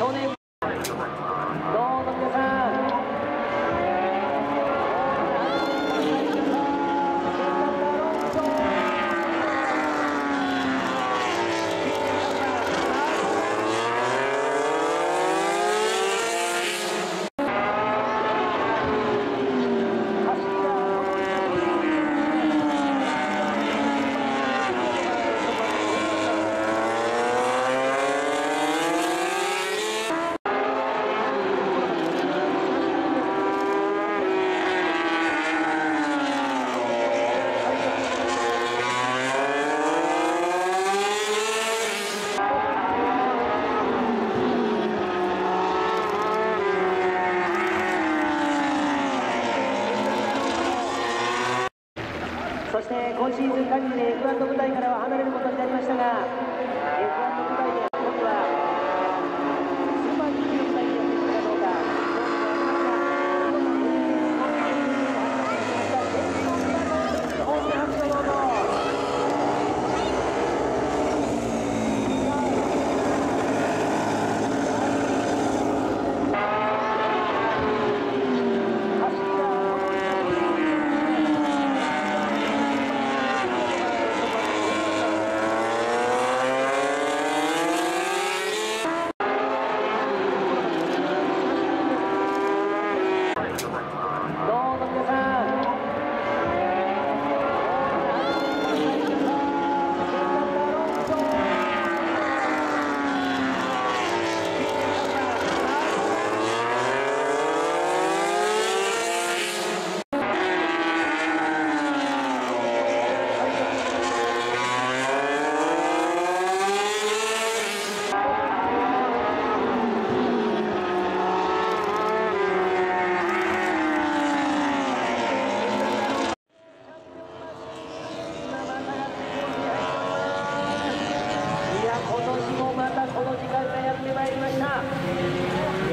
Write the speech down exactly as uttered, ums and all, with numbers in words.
少年どうぞ皆さん。そして今シーズン限りで エフワン の舞台からは離れることになりましたが、 エフワン の舞台で今度はスーパー ジーティー の舞台にやってくるかどうか。大きな拍手をどうぞ。今年もまたこの時間がやってまいりました。